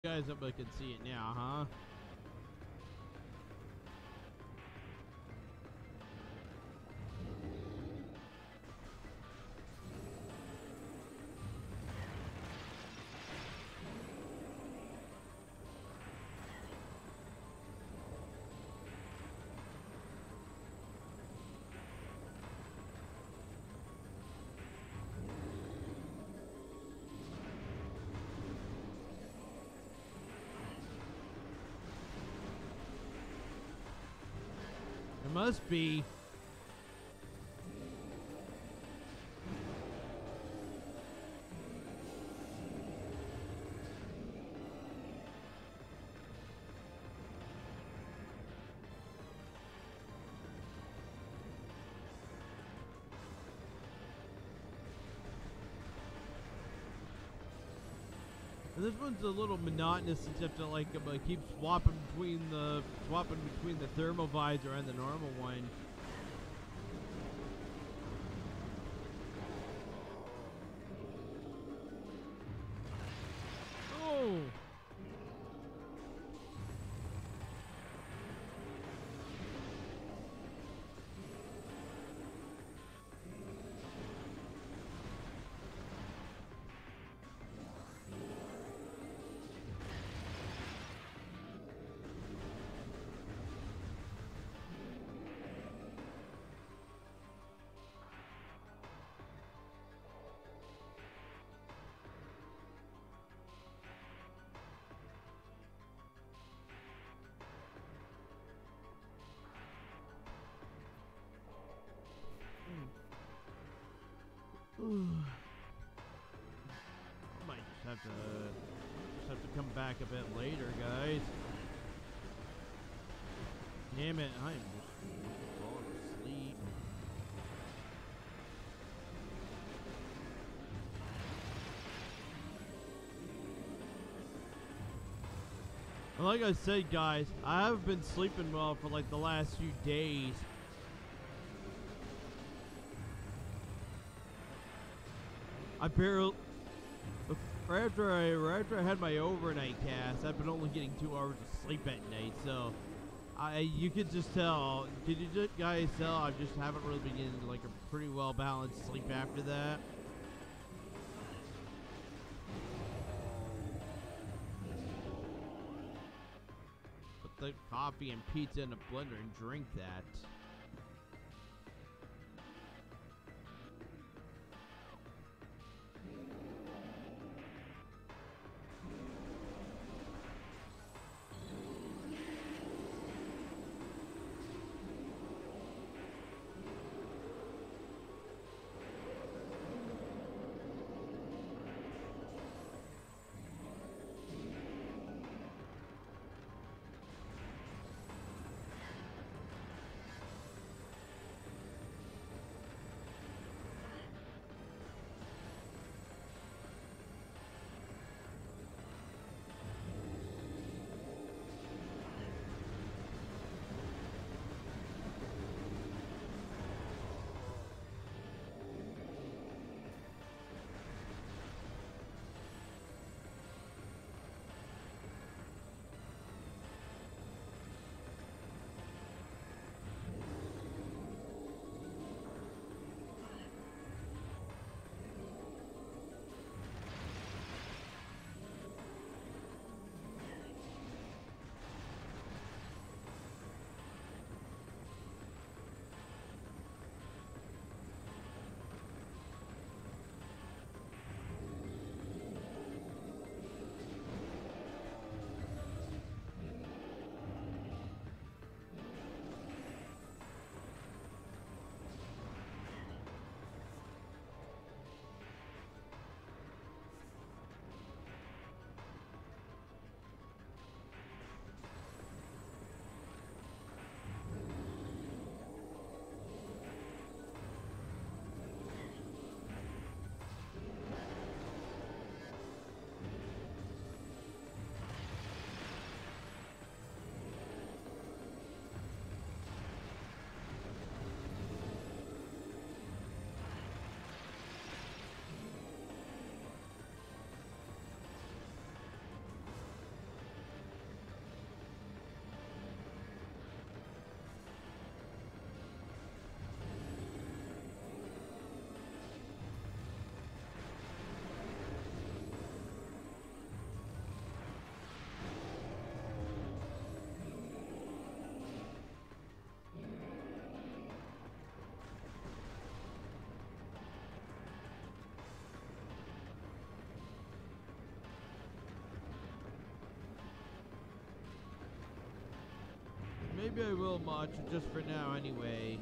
You guys up I can see it now, huh? It must be. This one's a little monotonous since you have to like keep swapping between the thermal visor and the normal one. Oh. Might just have to come back a bit later, guys. Damn it, I'm just falling asleep. And like I said, guys, I haven't been sleeping well for like the last few days. I barely. Right after I had my overnight cast, I've been only getting 2 hours of sleep at night, so you could just tell. Did you guys tell? I just haven't really been getting like a pretty well balanced sleep after that. Put the coffee and pizza in a blender and drink that. Maybe I will match it just for now anyway.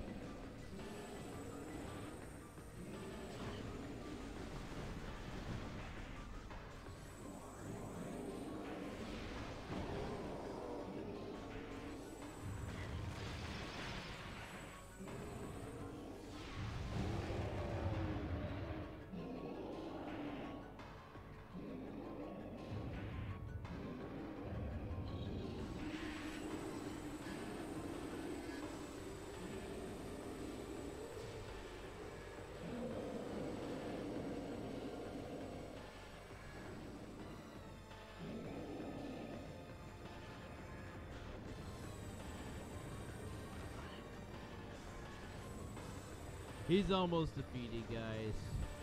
He's almost defeated, guys.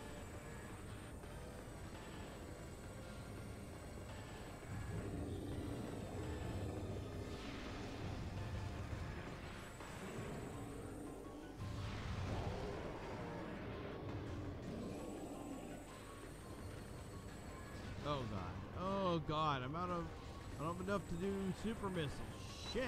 Oh god. Oh god, I don't have enough to do super missiles. Shit.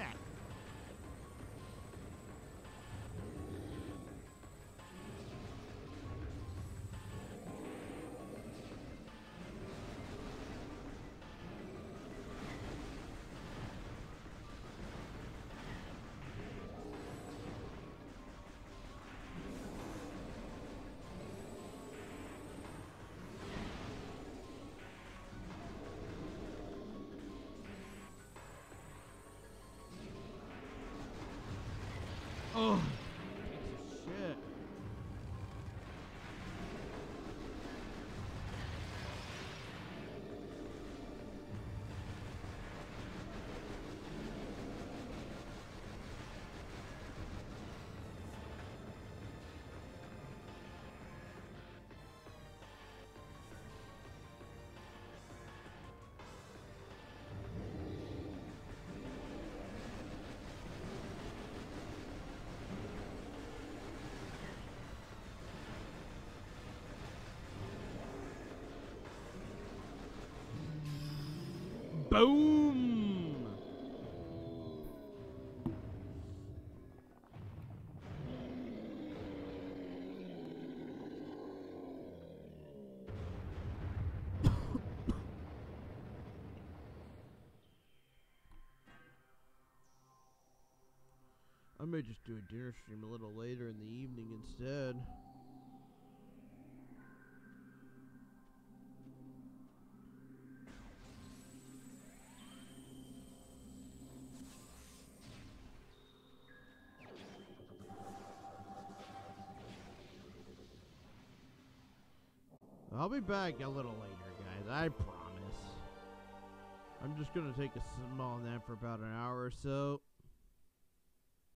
Oh, shit. Boom! I may just do a dinner stream a little later in the evening instead. I'll be back a little later, guys. I promise. I'm just gonna take a small nap for about an hour or so.